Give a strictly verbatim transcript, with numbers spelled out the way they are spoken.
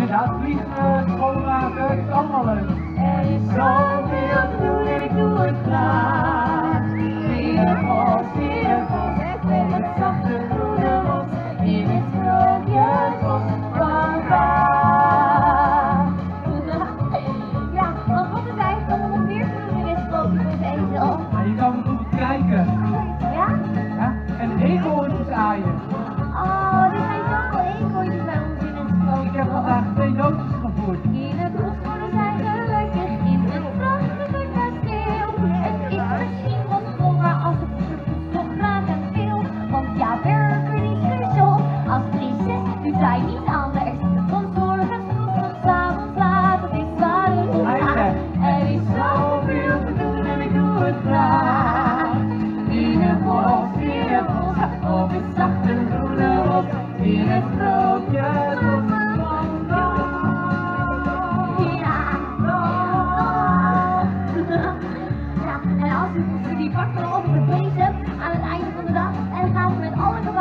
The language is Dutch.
Ja, vliegen, schoonmaken, het is allemaal leuk. Er is zoveel te doen en ik doe het graag. Cirkels, cirkels, met het zachte groene bos, in het sprookjesbos van vandaag. Ja, want wat is eigenlijk allemaal nog meer te doen in dit sprookjesbos, Ja, je kan goed kijken. Ja? Ja? En eekhoorntjes aaien. Oh, er zijn zoveel eekhoorntjes bij ons in het sprookjesbos. Ik heb vandaag twee nootjes gevoerd. In het bos worden zij gelukkig, in het prachtige kasteel. Het is misschien wat vol, maar als ik het toch graag en veel. Want ja, werken is crucial. Als prinses doet zij niets anders. Van morgens vroeg tot 's avonds laat, het is waar het gaat. Er is zoveel te doen en ik doe het graag. In het bos, in het bos, op het zachte groene bos, in het sprookjesbos van vandaag. Ja, en als u die pakken over de bezem aan het einde van de dag en dan gaan we met alle